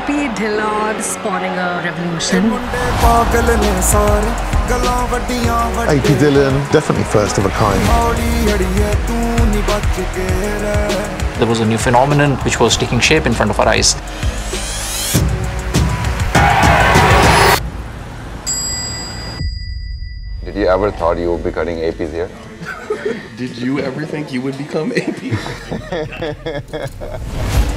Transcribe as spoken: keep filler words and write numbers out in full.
P Dhillon spawning a revolution. A P Dhillon, definitely first of a kind. There was a new phenomenon which was taking shape in front of our eyes. Did you ever thought you would be cutting A Ps here? Did you ever think you would become A P?